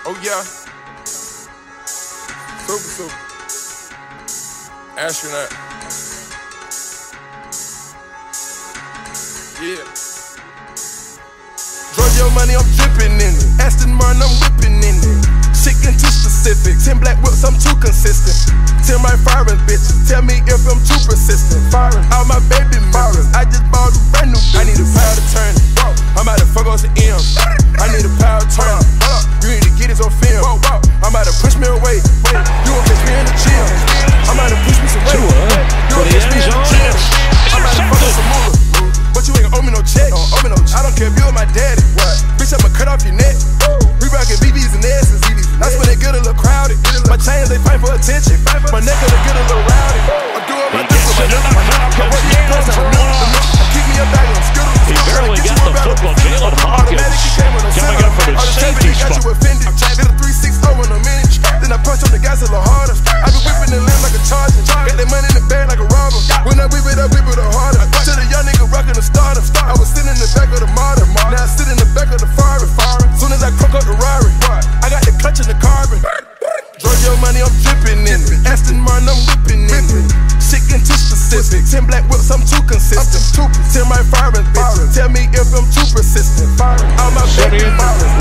Oh yeah. Super. Astronaut. Yeah. Drug your money, I'm dripping in it. Aston Martin, I'm whipping in it. Shit getting too specific. 10 black whips, I'm too consistent. 10 my firing bitches. Tell me if I'm too persistent. Firing all my baby mamas. I just bought a brand new bitch. I need a power to turn it. I'm about to fuck on some M. I need a power to turn it. You need to get this on film. I'm about to push me away. You won't catch me in the gym. I'm about to push me some weight. You won't catch me in the gym. I'm about to fuck on some moolah. But you ain't gon' owe me no check. I don't care if you or my daddy. Bitch, I'ma cut off your neck. We rockin' BBs and S's. That's when they get a little crowded. My chains, they fight for attention. My neck, they get a little rowdy. I'm doing my thing with my niggas. Keep me up back on skittles. He barely got the football. Jaylinn Hawkins coming up from his safety spot. Did a 3-6-0 in a minute. Then I punch on the gas a little harder. I been whipping the limb like a charger. Got that money in the bag like a robber. When I whip it up harder. To the young nigga rockin' the starter. I was sitting in the back of the Marta. Now I sit in the back of the Ferrari. Soon as I crunk up the Rari, I got the clutch in the carbon. Drug your money, I'm dripping in it. Aston Martin, I'm whipping in it. Shit getting too specific. 10 black whips, I'm too consistent. 10 my firing bitches. Tell me if I'm too persistent. All my baby mamas.